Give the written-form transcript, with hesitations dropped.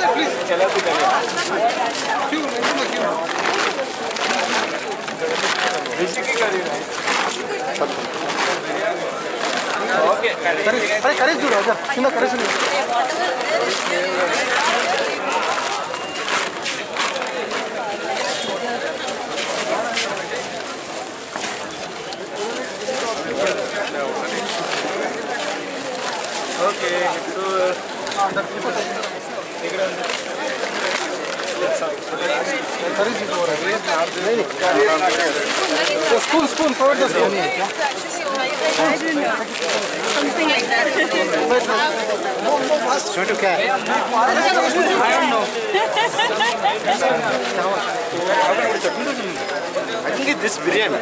अरे करेज दूर आजा कितना करेज नहीं ओके करेज दूर हो रहा है नहीं spoon cover the spoon Something like that. Chhotu क्या है? I don't know. I think it's this biryani.